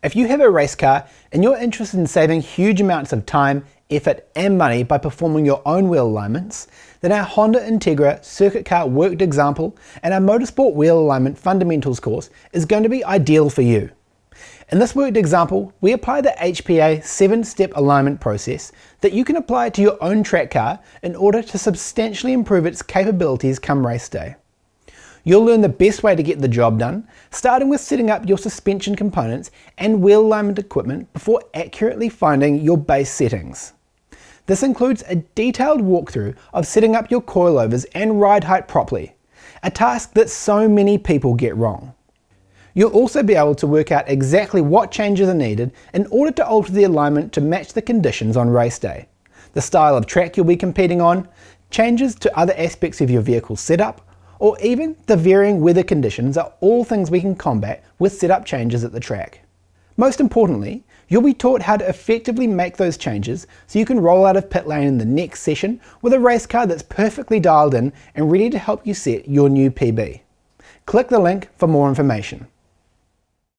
If you have a race car and you're interested in saving huge amounts of time, effort and money by performing your own wheel alignments, then our Honda Integra circuit car worked example and our Motorsport Wheel Alignment Fundamentals course is going to be ideal for you. In this worked example, we apply the HPA 7-step alignment process that you can apply to your own track car in order to substantially improve its capabilities come race day. You'll learn the best way to get the job done, starting with setting up your suspension components and wheel alignment equipment before accurately finding your base settings. This includes a detailed walkthrough of setting up your coilovers and ride height properly, a task that so many people get wrong. You'll also be able to work out exactly what changes are needed in order to alter the alignment to match the conditions on race day, the style of track you'll be competing on, changes to other aspects of your vehicle's setup, or even the varying weather conditions are all things we can combat with setup changes at the track. Most importantly, you'll be taught how to effectively make those changes so you can roll out of pit lane in the next session with a race car that's perfectly dialed in and ready to help you set your new PB. Click the link for more information.